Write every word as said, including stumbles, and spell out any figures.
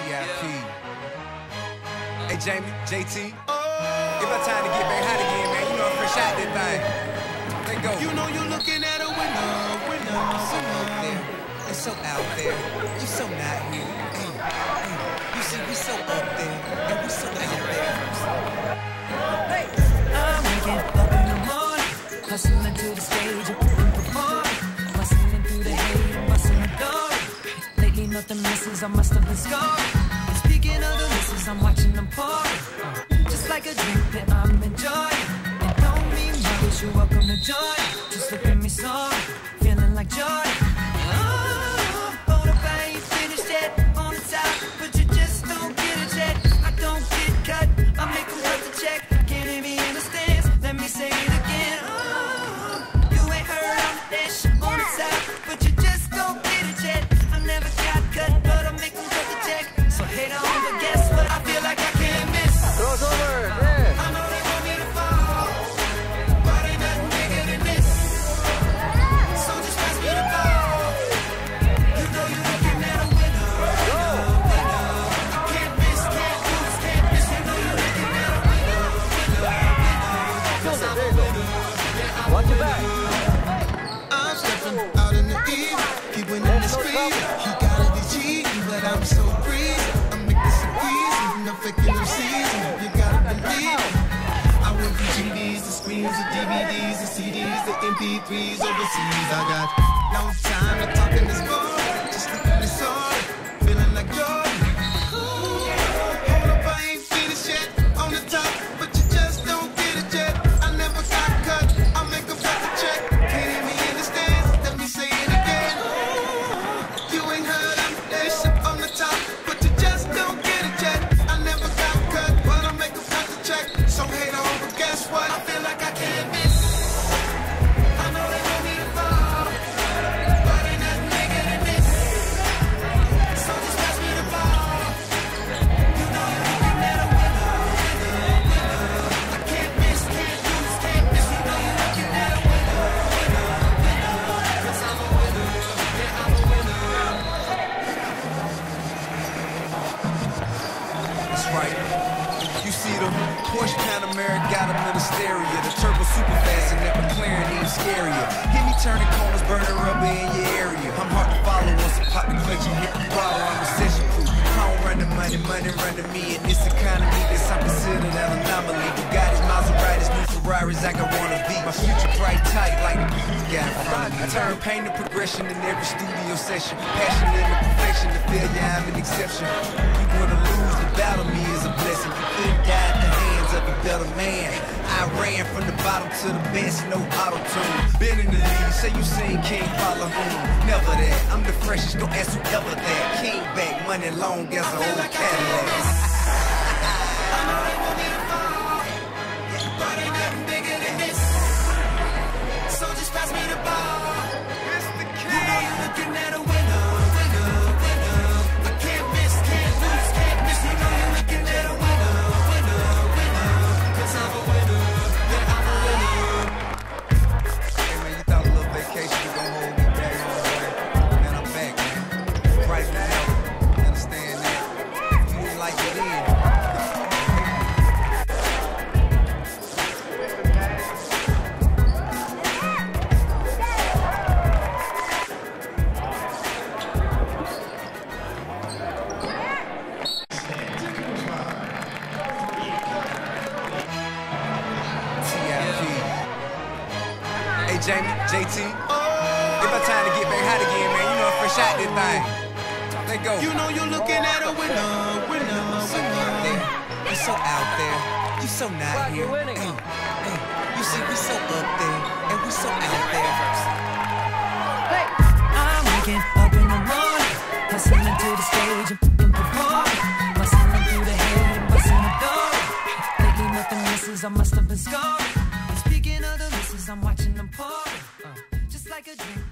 I P. Hey, Jamie, J T. Give my time to get back hot again, man. You know I'm fresh out that thing. Let go. You know you're looking at a winner, winner. So up there, and so out there. You so not here. Hey, hey. You see, we so up there, and we so out there. Hey, I'm waking up in the morning, hustling to the stage and performing, hustling through the hate and busting the door. Lately nothing misses, I must have been scoring. And speaking of the misses, I'm watching them pouring. Just like a drink that I'm enjoying. And don't mean much, you're welcome to join. Just look at me sorry, feeling like Jordan. Oh, hold up, I ain't finished yet. On the top, but you just don't get it yet. I don't get cut, I make them cut the check. Can't hear me in the stands, let me say it again. Oh, you ain't heard on the dish, on the top, but you just don't get it yet. I never got cut, but I make them cut the check. So hate on, but guess what? I feel like I can't miss. Throws over, yeah. I know they want me to fall, but ain't nothing bigger than this. So just pass me the ball. You know you're looking at a winner, winner, winner. I can't miss, can't lose, can't miss. You know you're looking at a winner, winner, winner. 'Cause I'm a winner. Yeah, I'm Watch a your back. winner. I'm stepping out in the evening, he went in the screen. He got it, he's cheating, but I'm so breezy. I'm making some easy, no faking no season. You gotta believe it. I went from G Ds to screens to D V Ds to C Ds to M P threes overseas. I got no time to talk in this phone. Just look at me sorry, feeling like Jordan. Ooh, hold up, I ain't finished yet. On the top, but you just don't get it yet. I never got cut, I make a cut the check. Can't hear me in the stands, let me say it again. Ooh, you ain't heard I'm this on the top, but you just don't get it yet. I never got cut, but I make a cut the check. So hate on, but guess what? I feel like I can't miss. I know they want me to fall, but ain't nothing bigger than this. So just pass me the ball. You know you're looking at a winner, winner, winner. I can't miss, can't lose, can't miss. You know you're looking at a winner, winner, winner. 'Cause I'm a winner, yeah, I'm a winner. That's right. You see the Porsche Panamera got them in the stereo. The turbo super fast and that McLaren even scarier. Hit me turning corners, burning rubber in your area. I'm hard to follow once I pop the clutch and hit the throttle. I'm recession proof. I don't run the money, money run to me. In this economy, this I'm considered an anomaly. Bugattis, Maseratis, new Ferraris, I can wanna be. My future bright tight like the got in front of me. I turn pain to progression in every studio session. Passion into perfection, the failure I'm an exception. You wanna lose, the battle me is a blessing. You couldn't die at the hands of a better man. I ran from the bottom to the best, no auto-tune. Been in the lead, say you seen King follow whom? Never that, I'm the freshest, don't ask whoever that. King back, money long as an old Cadillac. I know they want me to fall, but ain't nothing bigger than this. So just pass me the ball. You know you're looking at a winner, winner, winner. I can't miss, can't lose, can't miss. You know you're looking at a winner, winner, winner. 'Cause I'm a winner, yeah, I'm a winner. Hey man, you thought a little vacation was gonna hold me back, you know what I'm saying? Man, I'm back, man. Right now, you understand that? If you didn't like it then. Hey, Jamie, J T. Give my time to get back hot again, man. You know I'm fresh out that thing. Let go. You know you're looking at a winner, winner, So up winner. there, you so out there. You so not Fuck, here. you're winning. Hey, hey. You see, we so up there, and we so out there. Hey, I'm waking up in the morning, hustling to the stage and performing, hustling through the hate and busting the door. Lately nothing misses, I must have been scoring. And speaking of the misses, I'm watching them pouring. Uh, just like a drink.